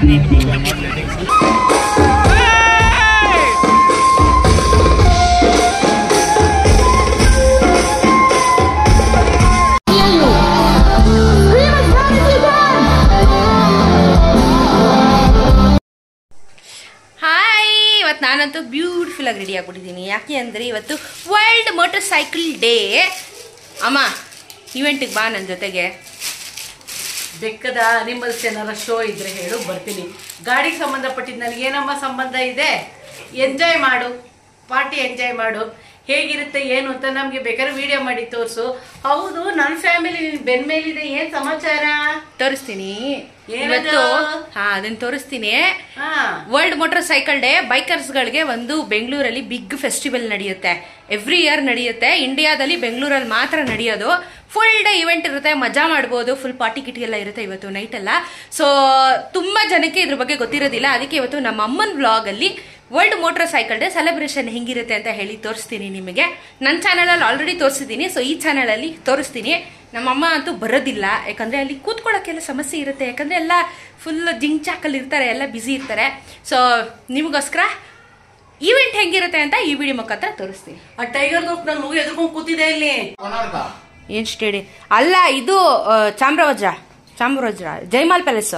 ನಾನಂತೂ ಬ್ಯೂಟಿಫುಲ್ ಆಗಿ ರೆಡಿ ಆಗ್ಬಿಟ್ಟಿದ್ದೀನಿ. ಯಾಕೆ ಅಂದರೆ ಇವತ್ತು ವರ್ಲ್ಡ್ ಮೋಟರ್ ಸೈಕಲ್ ಡೇ. ಅಮ್ಮ ಇವೆಂಟಿಗೆ ಬಾ ನನ್ನ ಜೊತೆಗೆ. ಬೆಕ್ಕದ ಅನಿಮಲ್ಸ್ ಏನಾರ ಶೋ ಇದ್ರೆ ಹೇಳು, ಬರ್ತೀನಿ. ಗಾಡಿಗೆ ಸಂಬಂಧಪಟ್ಟಿದ್ದು ನನಗೆ ಏನಮ್ಮ ಸಂಬಂಧ ಇದೆ? ಎಂಜಾಯ್ ಮಾಡು, ಪಾರ್ಟಿ ಎಂಜಾಯ್ ಮಾಡು. ಹೇಗಿರುತ್ತೆ ಏನು ಅಂತ ನಮ್ಗೆ ಬೇಕಾದ್ರೆ ವಿಡಿಯೋ ಮಾಡಿ ತೋರಿಸು. ಹೌದು, ನನ್ನ ಫ್ಯಾಮಿಲಿ ಬೆನ್ ಮೇಲಿದೆ, ಏನ್ ಸಮಾಚಾರ? ತೋರಿಸ್ತೀನಿ ಇವತ್ತು. ಅದನ್ನ ತೋರಿಸ್ತೀನಿ. ವರ್ಲ್ಡ್ ಮೋಟರ್ ಸೈಕಲ್ ಡೇ ಬೈಕರ್ಸ್ಗಳಿಗೆ ಒಂದು ಬೆಂಗಳೂರಲ್ಲಿ ಬಿಗ್ ಫೆಸ್ಟಿವಲ್ ನಡೆಯುತ್ತೆ. ಎವ್ರಿ ಇಯರ್ ನಡೆಯುತ್ತೆ. ಇಂಡಿಯಾದಲ್ಲಿ ಬೆಂಗಳೂರಲ್ಲಿ ಮಾತ್ರ ನಡೆಯೋದು. ಫುಲ್ ಡೇ ಇವೆಂಟ್ ಇರುತ್ತೆ, ಮಜಾ ಮಾಡ್ಬೋದು. ಫುಲ್ ಪಾರ್ಟಿ ಕಿಟಿ ಎಲ್ಲ ಇರುತ್ತೆ ಇವತ್ತು ನೈಟ್ ಎಲ್ಲ. ಸೊ ತುಂಬಾ ಜನಕ್ಕೆ ಇದ್ರ ಬಗ್ಗೆ ಗೊತ್ತಿರೋದಿಲ್ಲ. ಅದಕ್ಕೆ ಇವತ್ತು ನಮ್ಮ ಅಮ್ಮನ ವ್ಲಾಗ್ ಅಲ್ಲಿ world motorcycle day celebration ಹೆಂಗಿರುತ್ತೆ ಅಂತ ಹೇಳಿ ತೋರಿಸ್ತೀನಿ ನಿಮಗೆ. ನನ್ನ ಚಾನಲಲ್ಲಿ ಆಲ್ರೆಡಿ ತೋರಿಸಿದ್ದೀನಿ. ಸೊ ಈ ಚಾನಲಲ್ಲಿ ತೋರಿಸ್ತೀನಿ. ನಮ್ಮಮ್ಮ ಅಂತೂ ಬರೋದಿಲ್ಲ, ಯಾಕಂದ್ರೆ ಅಲ್ಲಿ ಕೂತ್ಕೊಳ್ಳೋಕ್ಕೆಲ್ಲ ಸಮಸ್ಯೆ ಇರುತ್ತೆ. ಯಾಕಂದ್ರೆ ಎಲ್ಲ ಫುಲ್ ಜಿಂಚಾಕಲ್ಲಿ ಇರ್ತಾರೆ, ಎಲ್ಲ ಬ್ಯುಸಿ ಇರ್ತಾರೆ. ಸೊ ನಿಮಗೋಸ್ಕರ ಇವೆಂಟ್ ಹೆಂಗಿರುತ್ತೆ ಅಂತ ಈ ವಿಡಿಯೋ ಮುಖಾಂತರ ತೋರಿಸ್ತೀನಿ. ಆ ಟೈಗರ್ ನನ್ನ ಮಗು ಎದ್ಕೊಂಡು ಕೂತಿದೆ ಇಲ್ಲಿ. ಏನ್ ಸ್ಟೇಡಿಯಂ ಅಲ್ಲ, ಇದು ಚಾಮರಾಜ ಜೈಮಾಲ್ ಪ್ಯಾಲೇಸ್.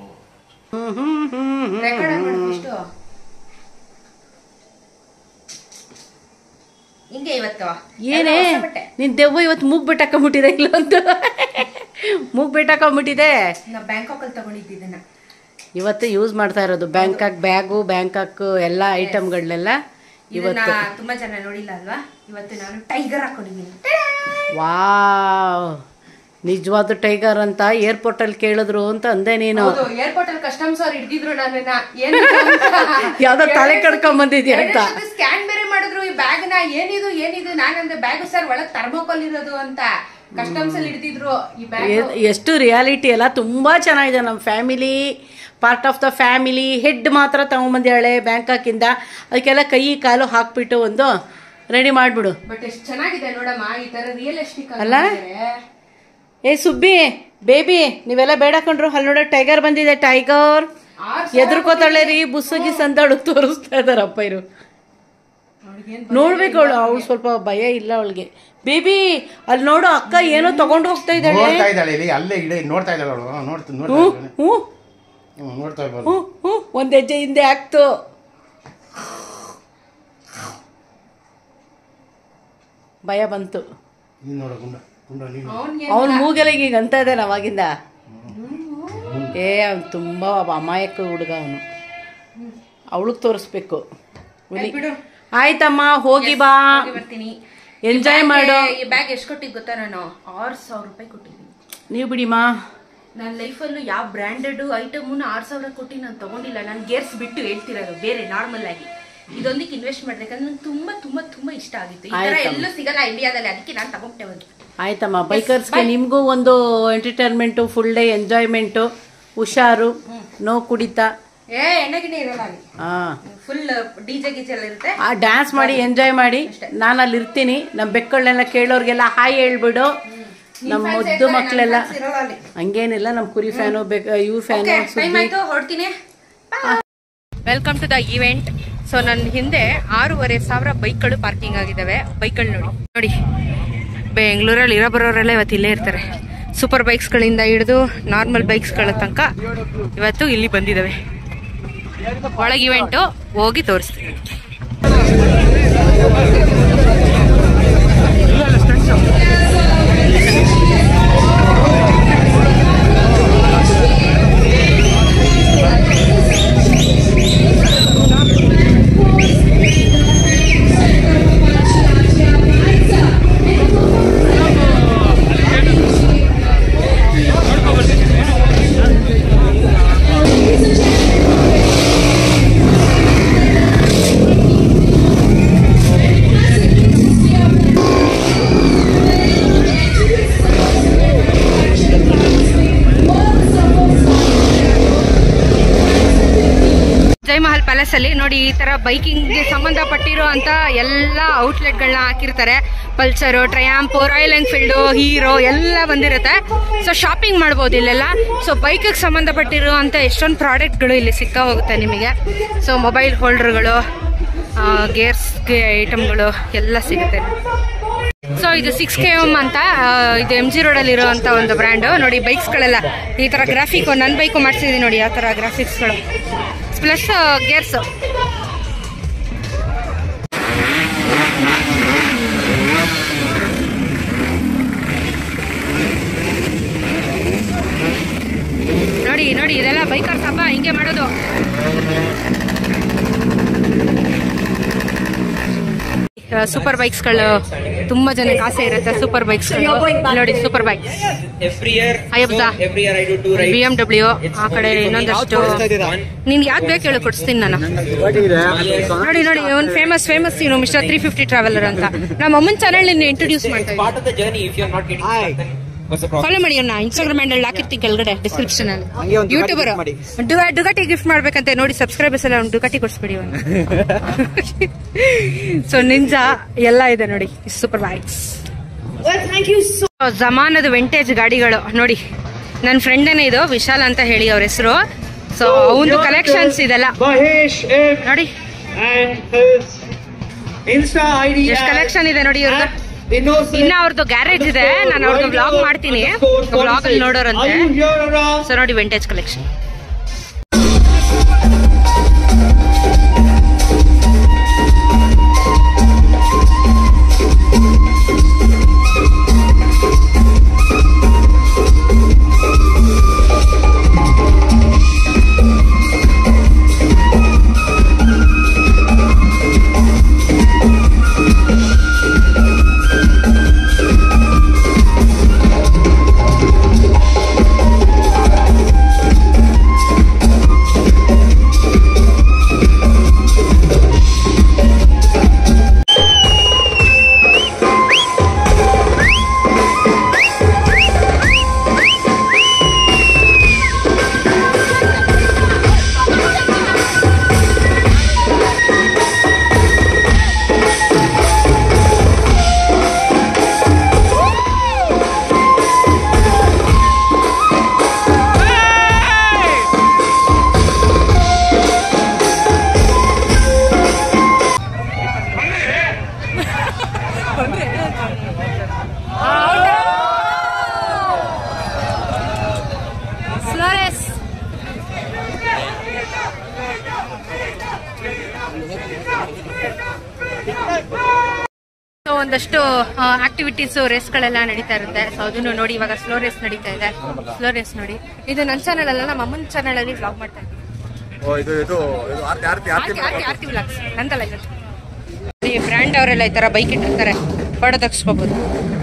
ಹಿಂಗೆ ಇವತ್ತು ಏನೇ ನಿನ್ ದೆವ್ವ ಇವತ್ತು ಮೂಗ್ ಬೆಟ್ಟಾಕೊಂಡ್ಬಿಟ್ಟಿದೆ ಇಲ್ಲೊಂದು. ಮೂಗ್ ಬೆಟ್ಟಾಕೊಂಡ್ಬಿಟ್ಟಿದೆ. ನಾ ಬ್ಯಾಂಕಾಕ್ ಅಲ್ಲಿ ತಗೊಂಡಿದ್ದನ್ನ ಇವತ್ತು ಯೂಸ್ ಮಾಡ್ತಾ ಇರೋದು. ಬ್ಯಾಂಕಾಕ್ ಬ್ಯಾಗು, ಬ್ಯಾಂಕಾಕ್ ಎಲ್ಲ ಐಟಮ್ಗಳನ್ನೆಲ್ಲ ಇವತ್ತು. ತುಂಬಾ ಜನ ನೋಡಿಲ್ಲ ಅಲ್ವಾ? ಇವತ್ತು ನಾನು ಟೈಗರ್ ಹಾಕೊಂಡಿದ್ದೀನಿ. ವಾವ್, ನಿಜವಾದ ಟೈಗರ್ ಅಂತ ಏರ್ಪೋರ್ಟ್ ಅಲ್ಲಿ ಕೇಳಿದ್ರು ಅಂತ ಅಂದೆ ನೀನು. ಏರ್ಪೋರ್ಟ್ ಅಲ್ಲಿ ಕಸ್ಟಮ್ಸ್ ಅವ್ರು ಹಿಡಿದಿದ್ರು ನನ್ನ. ಯಾವ್ದೋ ತಲೆ ಕಡ್ಕೊಂಡ್ ಬಂದಿದ್ಯಾ ಅಂತ ಸ್ಕ್ಯಾನ್ ಬೇರೆ ಮಾಡಿದ್ರು ಈ ಬ್ಯಾಗ್ ನ. ಏನಿದು ನಾನಂದ್ರೆ ಬ್ಯಾಗ್ ಸರ್ ಒಳಗ್ ಥರ್ಮೋಕೋಲ್ ಇರೋದು ಅಂತ ಕಸ್ಟಮ್ಸ್ ಅಲ್ಲಿ ಹಿಡಿದಿದ್ರು ಈ ಬ್ಯಾಗ್. ಎಷ್ಟು ರಿಯಾಲಿಟಿ ಎಲ್ಲ ತುಂಬಾ ಚೆನ್ನಾಗಿದೆ. ನಮ್ಮ family, part of the family. Head ಮಾತ್ರ ತಗೊಂಬಂದಿಯಾಳೆ ಬ್ಯಾಂಕಾಕ್ ಇಂದ. ಅದಕ್ಕೆಲ್ಲ ಕೈ ಕಾಲು ಹಾಕ್ಬಿಟ್ಟು ಒಂದು ರೆಡಿ ಮಾಡ್ಬಿಡು. ಬಟ್ ಎಷ್ಟು ಚೆನ್ನಾಗಿದೆ ನೋಡಮ್ಮ, ಈ ತರ ರಿಯಲಿಸ್ಟಿಕ್ ಅಲ್ಲ? ಏ ಸುಬ್ಬಿ ಬೇಬಿ, ನೀವೆಲ್ಲ ಬೇಡ ಕಂಡ್ರು. ಅಲ್ಲಿ ನೋಡ ಟೈಗರ್ ಬಂದಿದೆ. ಟೈಗರ್ ಎದುರ್ಕೋತಾಳೆ ರೀ, ಬುಸ್ಸಗಿ ಸಂದಾಳು ತೋರಿಸ್ತಾ ಇದಾರಪ್ಪ ಇರು. ನೋಡ್ಬೇಕು ಅವಳು ಸ್ವಲ್ಪ ಭಯ ಇಲ್ಲ ಅವಳಿಗೆ. ಬೇಬಿ ಅಲ್ಲಿ ನೋಡು, ಅಕ್ಕ ಏನೋ ತಗೊಂಡು ಹೋಗ್ತಾ ಇದ್ದಾಳೆ. ಒಂದ್ ಹೆಜ್ಜೆ ಹಿಂದೆ ಆಗ್ತು. ಭಯ ಬಂತು. ಅವನ್ ಮೂಗೆಲ್ಲ ಈಗ ಅಂತ ಇದ್ದಾನೆ ಅವಾಗಿಂದ. ಅವ್ನು ತುಂಬಾ ಅಮಾಯಕ ಹುಡುಗ ಅವನು. ಅವಳಿಗೆ ತೋರಿಸ್ಬೇಕು. ಆಯ್ತಮ್ಮ, ಹೋಗಿ ಬಾ, ಎಂಜಾಯ್ ಮಾಡು. ಈ ಬ್ಯಾಗ್ ಎಷ್ಟು ಕೊಟ್ಟಿದ್ದು ಗೊತ್ತಾ? ನಾನು 6,000 ರೂಪಾಯಿ ಕೊಟ್ಟಿದ್ದೀನಿ. ನೀವು ಬಿಡಿಮಾ, ನನ್ನ ಲೈಫಲ್ಲೂ ಯಾವ ಬ್ರ್ಯಾಂಡೆಡ್ ಐಟಮ್ 6,000 ಕೊಟ್ಟು ನಾನು ತಗೊಂಡಿಲ್ಲ. ನಾನು ಗೇರ್ಸ್ ಬಿಟ್ಟು ಹೇಳ್ತಿರೋದು ಬೇರೆ ನಾರ್ಮಲ್ ಆಗಿ. ಇದೊಂದಕ್ಕೆ ಇನ್ವೆಸ್ಟ್ ಮಾಡ್ಬೇಕಂದ್ರೆ ನಂಗೆ ತುಂಬಾ ತುಂಬಾ ತುಂಬಾ ಇಷ್ಟ ಆಗಿತ್ತು. ಈ ತರ ಎಲ್ಲೂ ಸಿಗಲ್ಲ ಇಂಡಿಯಾದಲ್ಲಿ, ಅದಕ್ಕೆ ನಾನು ತಗೊಂಡೆ ಒಂದು. ಆಯ್ತಮ್ಮ, ಬೈಕರ್ಸ್ಗೆ ನಿಮ್ಗೂ ಒಂದು ಎಂಟರ್ಟೈನ್ಮೆಂಟ್, ಫುಲ್ ಡೇ ಎಂಜಾಯ್ಮೆಂಟ್. ಹುಷಾರು, ನೋ ಕುಡಿತಾ. ಎಣ್ಣೆಗಿನೇ ಇರಲ್ಲ, ಫುಲ್ ಡಿಜೆ ಗೀಜೆ ಎಲ್ಲ ಇರುತ್ತೆ. ಡ್ಯಾನ್ಸ್ ಮಾಡಿ ಎಂಜಾಯ್ ಮಾಡಿ. ನಾನು ಅಲ್ಲಿ ಇರ್ತೀನಿ. ನಮ್ಮ ಬೆಕ್ಕಳನ್ನೆಲ್ಲ ಕೇಳೋರ್ಗೆಲ್ಲ ಹಾಯ್ ಹೇಳ್ಬಿಡು. ನಮ್ಮ ಮುದ್ದು ಮಕ್ಕಳೆಲ್ಲ ಹಂಗೇನಿಲ್ಲ. ನಮ್ಮ ಕುರಿ ಫ್ಯಾನು, ಇವ್ ಫ್ಯಾನು. ಹೊಡ್ತೀನಿ. Welcome to the event. So ನನ್ನ ಹಿಂದೆ 6,500 ಬೈಕ್ಗಳು ಪಾರ್ಕಿಂಗ್ ಆಗಿದ್ದಾವೆ. ಬೈಕ್ಗಳು ನೋಡಿ ಬೆಂಗಳೂರಲ್ಲಿ ಇರೋ ಬರೋರೆಲ್ಲ ಇವತ್ತು ಇಲ್ಲೇ ಇರ್ತಾರೆ. ಸೂಪರ್ ಬೈಕ್ಸ್ಗಳಿಂದ ಹಿಡಿದು ನಾರ್ಮಲ್ ಬೈಕ್ಸ್ಗಳ ತನಕ ಇವತ್ತು ಇಲ್ಲಿ ಬಂದಿದ್ದಾವೆ. ಒಳಗೆ ಇವೆಂಟು ಹೋಗಿ ತೋರಿಸ್ತೀನಿ. ಜೈಮಹಲ್ ಪ್ಯಾಲೇಸ್ ಅಲ್ಲಿ ನೋಡಿ ಈ ತರ ಬೈಕಿಂಗ್ ಗೆ ಸಂಬಂಧಪಟ್ಟಿರೋ ಅಂತ ಎಲ್ಲ ಔಟ್ಲೆಟ್ ಗಳನ್ನ ಹಾಕಿರ್ತಾರೆ. Pulsar, Triumph, Royal Enfield, Hero ಎಲ್ಲ ಬಂದಿರುತ್ತೆ. ಸೊ ಶಾಪಿಂಗ್ ಮಾಡ್ಬೋದು ಇಲ್ಲೆಲ್ಲ. ಸೊ ಬೈಕಿಗೆ ಸಂಬಂಧಪಟ್ಟಿರುವಂಥ ಎಷ್ಟೊಂದು ಪ್ರಾಡಕ್ಟ್ಗಳು ಇಲ್ಲಿ ಸಿಗ್ತಾ ಹೋಗುತ್ತೆ ನಿಮಗೆ. ಸೊ ಮೊಬೈಲ್ ಹೋಲ್ಡರ್ಗಳು, ಗೇರ್ಸ್ಗೆ ಐಟಮ್ಗಳು ಎಲ್ಲ ಸಿಗುತ್ತೆ. ಸೊ ಇದು 6KM ಅಂತ, ಇದು MG ರೋಡಲ್ಲಿ ಇರುವಂಥ ಒಂದು ಬ್ರ್ಯಾಂಡು. ನೋಡಿ ಬೈಕ್ಸ್ಗಳೆಲ್ಲ ಈ ಥರ ಗ್ರಾಫಿಕ್, ನನ್ನ ಬೈಕು ಮಾಡಿಸಿದ್ದೀನಿ ನೋಡಿ ಆ ಥರ ಗ್ರಾಫಿಕ್ಸ್ಗಳು, ಪ್ಲಸ್ ಗೇರ್ಸು. ನೋಡಿ ನೋಡಿ ಇದೆಲ್ಲ ಬೈಕರ್ಸ್ ಹಬ್ಬ ಹಿಂಗೆ ಮಾಡೋದು. ಸೂಪರ್ ಬೈಕ್ಸ್ಗಳು ತುಂಬಾ ಜನಕ್ಕೆ ಆಸೆ ಇರುತ್ತೆ. ಸೂಪರ್ ಬೈಕ್ಸ್ಗಳು ನೋಡಿ, ಸೂಪರ್ ಬೈಕ್ Hayabusa, BMW, ಆ ಕಡೆ ಇನ್ನೊಂದಷ್ಟು. ನಿನ್ಗೆ ಯಾವ್ದು ಬೇಕು ಹೇಳಿ ಕೊಡಿಸ್ತೀನಿ ನಾನು. ನೋಡಿ ನೋಡಿ ಒಂದು ಫೇಮಸ್ ಇನ್ನು ಮಿಸ್ಟರ್ 350 ಟ್ರಾವೆಲರ್ ಅಂತ. ನಮ್ಮ ಅಮ್ಮನ ಚಾನಲ್ ನಿನ್ನ ಇಂಟ್ರೊಡ್ಯೂಸ್ ಮಾಡ್ತಾ ಇದ್ದೀನಿ. ಫಾಲೋ ಮಾಡಿ ಅಣ್ಣ, ಇನ್ಸ್ಟಾಗ್ರಾಮ್ ಹ್ಯಾಂಡಲ್ ಹಾಕಿರ್ತೀನಿ ಕೆಳಗಡೆ ಡಿಸ್ಕ್ರಿಪ್ಷನ್ ಅಲ್ಲಿ. ಯೂಟ್ಯೂಬರ್ ಡುಗಾಟಿ ಗಿಫ್ಟ್ ಮಾಡ್ಬೇಕಂತೆ ನೋಡಿ, ಸಬ್ಸ್ಕ್ರೈಬರ್ಸ್ ಎಲ್ಲ ಡುಗಾಟಿ ಕೊಡಿಸ್ಬೇಡಿ. ಸೊ ನಿಂಜಾ ಎಲ್ಲ ಇದೆ ನೋಡಿ, ಸೂಪರ್ ಬೈಕ್ಸ್. ಜಮಾನದ ವಿಂಟೇಜ್ ಗಾಡಿಗಳು ನೋಡಿ. ನನ್ನ ಫ್ರೆಂಡನೇ ಇದು, ವಿಶಾಲ್ ಅಂತ ಹೇಳಿ ಅವ್ರ ಹೆಸರು. ಸೊ ಅವನು ಕಲೆಕ್ಷನ್ಸ್ ಇದೆಲ್ಲ ನೋಡಿ, ಎಷ್ಟು ಕಲೆಕ್ಷನ್ ಇದೆ ನೋಡಿ ಇವ್ರದ್ದು. ಇನ್ನ ಅವ್ರದ್ದು ಗ್ಯಾರೇಜ್ ಇದೆ, ನಾನು ಅವ್ರದ್ದು ವ್ಲಾಗ್ ಮಾಡ್ತೀನಿ, ವ್ಲಾಗ್ ಅಲ್ಲಿ ನೋಡೋರಂತೆ. ಸೊ ನೋಡಿ ವಿಂಟೇಜ್ ಕಲೆಕ್ಷನ್. ಒಂದಷ್ಟು ಆಕ್ಟಿವಿಟೀಸ್, ರೇಸ್ಗಳೆಲ್ಲ ನಡೀತಾ ಇರುತ್ತೆ. ಸೊ ಅದನ್ನು ನೋಡಿ, ಇವಾಗ ಸ್ಲೋ ರೇಸ್ ನಡೀತಾ ಇದೆ. ಸ್ಲೋ ರೇಸ್ ನೋಡಿ, ಇದು ನನ್ನ ಚಾನಲ್ ಅಲ್ಲ, ನಮ್ಮ ಅಮ್ಮನ ಚಾನಲ್ ಅಲ್ಲಿ ವ್ಲಾಗ್ ಮಾಡ್ತಾ ಇದ್ದೀನಿ. ನಂದಲ್ಲ ಇದು. ಈ ಬ್ರ್ಯಾಂಡ್ ಅವರೆಲ್ಲ ಈ ತರ ಬೈಕ್ ಇಟ್ಟಿರ್ತಾರೆ, ಫೋಟೋ ತೆಗಿಸ್ಕೋಬಹುದು.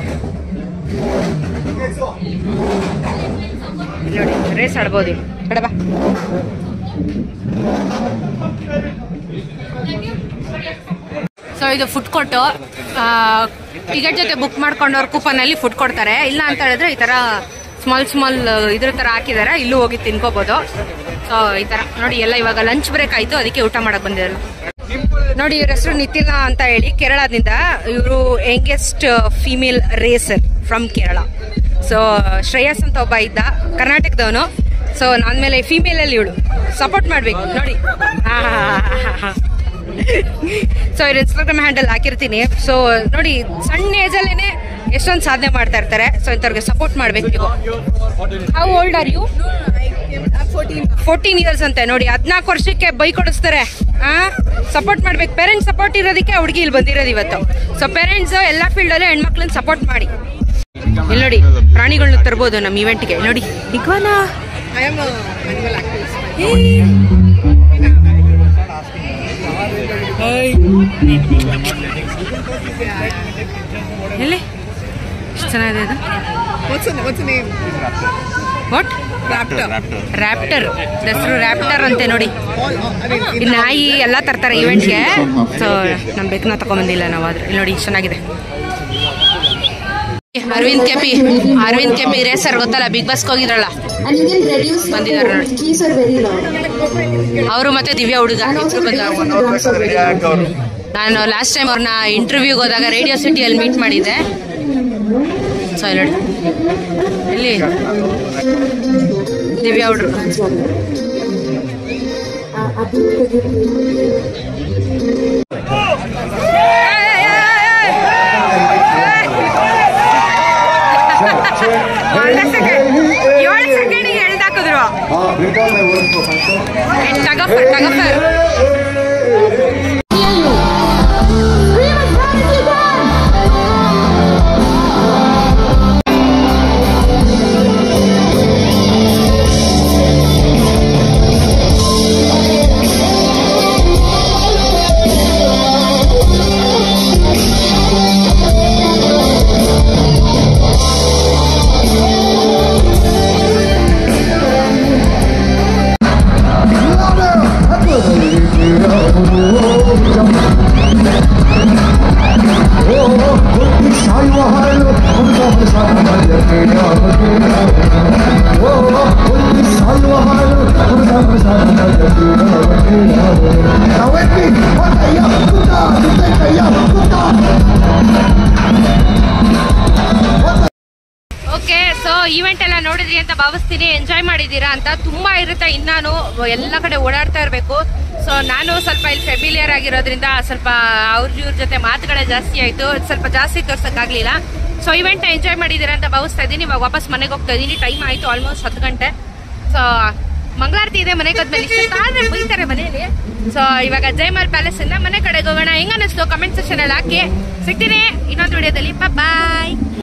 ನೋಡಿ ರೇಸ್ ಆಡ್ಬೋದು ಕಡೆ ಬಾ. ಸೊ ಇದು ಫುಡ್ ಕೋರ್ಟು. ಟಿಕೆಟ್ ಜೊತೆ ಬುಕ್ ಮಾಡ್ಕೊಂಡವ್ರು ಕೂಪನ್ ಅಲ್ಲಿ ಫುಡ್ ಕೊಡ್ತಾರೆ. ಇಲ್ಲ ಅಂತ ಹೇಳಿದ್ರೆ ಈ ತರ ಸ್ಮಾಲ್ ಇದ್ರ ತರ ಹಾಕಿದಾರೆ, ಇಲ್ಲೂ ಹೋಗಿ ತಿನ್ಕೋಬಹುದು. ಸೊ ಈ ತರ ನೋಡಿ, ಎಲ್ಲ ಇವಾಗ ಲಂಚ್ ಬ್ರೇಕ್ ಆಯ್ತು, ಅದಕ್ಕೆ ಊಟ ಮಾಡಕ್ ಬಂದಿರಲ್ಲ. ನೋಡಿ ಇವ್ರ ಹೆಸರು ನಿತಿನ್ ಅಂತ ಹೇಳಿ, ಕೇರಳದಿಂದ. ಇವರು youngest female racer from Kerala. So Shreyas ಅಂತ ಒಬ್ಬ ಇದ್ದ, ಕರ್ನಾಟಕದವನು. ಸೊ ನಾನ್ಮೇಲೆ ಫಿಮೇಲ್ ಅಲ್ಲಿ ಇವಳು ಸಪೋರ್ಟ್ ಮಾಡ್ಬೇಕು ನೋಡಿ. ಸೊ ಇವ್ರ ಇನ್ಸ್ಟಾಗ್ರಾಮ್ ಹ್ಯಾಂಡಲ್ ಹಾಕಿರ್ತೀನಿ. ಸೊ ನೋಡಿ, ಸಣ್ಣ ಏಜ್ ಅಲ್ಲೇನೆ ಎಷ್ಟೊಂದು ಸಾಧನೆ ಮಾಡ್ತಾ ಇರ್ತಾರೆ. ಸೊ ಇಂಥವ್ರಿಗೆ ಸಪೋರ್ಟ್ ಮಾಡ್ಬೇಕು ನೀವು. How old are you? 14 years ಅಂತೆ ನೋಡಿ. 14 ವರ್ಷಕ್ಕೆ ಬೈಕ್ ಕೊಡಿಸ್ತಾರೆ. ಸಪೋರ್ಟ್ ಮಾಡ್ಬೇಕು. ಪೇರೆಂಟ್ಸ್ ಸಪೋರ್ಟ್ ಇರೋದಕ್ಕೆ ಹುಡುಗಿ ಇಲ್ಲಿ ಬಂದಿರೋದು ಇವತ್ತು. ಸೊ ಪೇರೆಂಟ್ಸ್ ಎಲ್ಲ ಫೀಲ್ಡ್ ಅಲ್ಲೂ ಹೆಣ್ಮಕ್ಳನ್ನ ಸಪೋರ್ಟ್ ಮಾಡಿ. ಇಲ್ಲಿ ನೋಡಿ, ಪ್ರಾಣಿಗಳನ್ನ ತರ್ಬೋದು ನಮ್ಮ ಇವೆಂಟ್ಗೆ. ನೋಡಿ ಇಗ್ವಾನಾ, ಎಲ್ಲಿ ಎಷ್ಟು ಚೆನ್ನಾಗಿದೆ ಇದು. ವಾಟ್? ರ್ಯಾಪ್ಟರ್. ಹೆಸರು ರ್ಯಾಪ್ಟರ್ ಅಂತೆ ನೋಡಿ. ಈ ನಾಯಿ ಎಲ್ಲ ತರ್ತಾರೆ ಇವೆಂಟ್ಗೆ. ಸೊ ನಮ್ಮ ಬೇಕನ್ನ ತಗೊಂಬಂದಿಲ್ಲ ನಾವು, ಆದ್ರೆ ಇಲ್ಲಿ ನೋಡಿ ಚೆನ್ನಾಗಿದೆ. ಅರವಿಂದ್ ಕೆಪಿ ರೇಸರ್ ಗೊತ್ತಲ್ಲ, ಬಿಗ್ ಬಾಸ್ಗೆ ಹೋಗಿದ್ರಲ್ಲ, ಬಂದಿದ್ದಾರೆ ನೋಡಿ. ಅವರು ಮತ್ತೆ ದಿವ್ಯಾ ಹುಡುಗ ಇಬ್ರು ಬಂದ. ನಾನು ಲಾಸ್ಟ್ ಟೈಮ್ ಅವ್ರನ್ನ ಇಂಟರ್ವ್ಯೂಗೆ ಹೋದಾಗ ರೇಡಿಯೋ ಸಿಟಿಯಲ್ಲಿ ಮೀಟ್ ಮಾಡಿದ್ದೆ. ಸೊ ಇಲ್ಲಿ ದಿವ್ಯಾ ಹುಡ್ರು ಈವೆಂಟ್ ಎಲ್ಲ ನೋಡಿದ್ರಿ ಅಂತ ಭಾವಿಸ್ತೀನಿ. ಎಂಜಾಯ್ ಮಾಡಿದ್ದೀರಾ ಅಂತ. ತುಂಬಾ ಇರುತ್ತೆ, ಇನ್ನಾನು ಎಲ್ಲ ಕಡೆ ಓಡಾಡ್ತಾ ಇರಬೇಕು. ಸೊ ನಾನು ಸ್ವಲ್ಪ ಇಲ್ಲಿ ಫೆಮಿಲಿಯರ್ ಆಗಿರೋದ್ರಿಂದ ಸ್ವಲ್ಪ ಇವ್ರ ಜೊತೆ ಮಾತುಗಳೇ ಜಾಸ್ತಿ ಆಯ್ತು, ಸ್ವಲ್ಪ ಜಾಸ್ತಿ ತೋರ್ಸಕ್ಕಾಗ್ಲಿಲ್ಲ. ಸೊ ಇವೆಂಟ್ ಎಂಜಾಯ್ ಮಾಡಿದ್ದೀರಾ ಅಂತ ಭಾವಿಸ್ತಾ ಇದ್ದೀನಿ. ಇವಾಗ ವಾಪಸ್ ಮನೆಗೆ ಹೋಗ್ತಾ ಇದ್ದೀನಿ. ಟೈಮ್ ಆಯ್ತು ಆಲ್ಮೋಸ್ಟ್ 10 ಗಂಟೆ. ಸೊ ಮಂಗಳಾರತಿ ಇದೆ, ಮನೆಗೆ ಹೋದ್ಮೇಲೆ ಇಷ್ಟ ಬೈತಾರೆ ಮನೆಯಲ್ಲಿ. ಸೊ ಇವಾಗ ಜಯಮಾಲ್ ಪ್ಯಾಲೇಸ್ ಇಂದ ಮನೆ ಕಡೆಗೆ ಹೋಗೋಣ. ಹೆಂಗ ಅನ್ನಿಸ್ತು ಕಮೆಂಟ್ ಸೆಕ್ಷನ್ ಅಲ್ಲಿ ಹಾಕಿ. ಸಿಗ್ತೀನಿ ಇನ್ನೊಂದು ವಿಡಿಯೋದಲ್ಲಿ. ಬಾಯ್.